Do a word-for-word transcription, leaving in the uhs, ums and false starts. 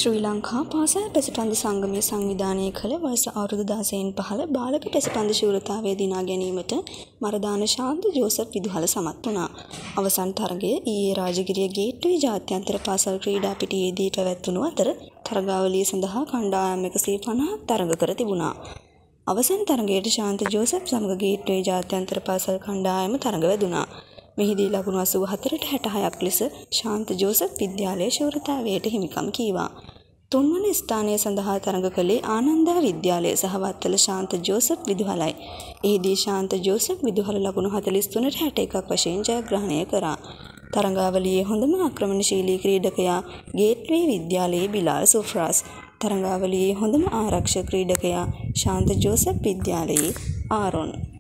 ශ්‍රී ලංකා පාසල් පෙසපන්දු සංගමය සංවිධානය කළ වයස අවුරුදු දහසයෙන් පහළ බාලක පෙසපන්දු ශූරතාවය දිනා ගැනීමට මරදාන ශාන්ත ජෝසප් විදුහල සමත් වුණා. අවසන් තරගය ඊයේ රාජගිරිය ගේට්ටුවේ ජාත්‍යන්තර පාසල් ක්‍රීඩා පිටියේදී පැවැත්වුණු අතර තරගාවලිය සඳහා කණ්ඩායම් එකසිය පනහක් තරග කර තිබුණා. අවසන් තරගයට ශාන්ත ජෝසප් සමග ගේට්ටුවේ ජාත්‍යන්තර පාසල් කණ්ඩායම තරග වැදුණා. මෙහිදී ලකුණු අසූ හතරට හැට හයක් ලෙස ශාන්ත ජෝසප් විද්‍යාලයේ ශූරතාවයට හිමිකම් කීවා. තුන්වන ස්ථානය සඳහා තරඟ කළේ ආනන්දා විද්‍යාලය සහ වත්තල ශාන්ත ජෝසප් විදුහලයි. එහිදී ශාන්ත ජෝසප් විදුහල ලකුණු හතළිස් තුනට හැට එකක් වශයෙන් ජයග්‍රහණය කරා. තරඟාවලියේ හොඳම ආක්‍රමණශීලී ක්‍රීඩකයා ගේට්වේ විද්‍යාලයේ බිලාල් සුෆ්රාස්. තරඟාවලියේ හොඳම ආරක්ෂක ක්‍රීඩකයා ශාන්ත ජෝසප් විද්‍යාලයේ ආරොන්.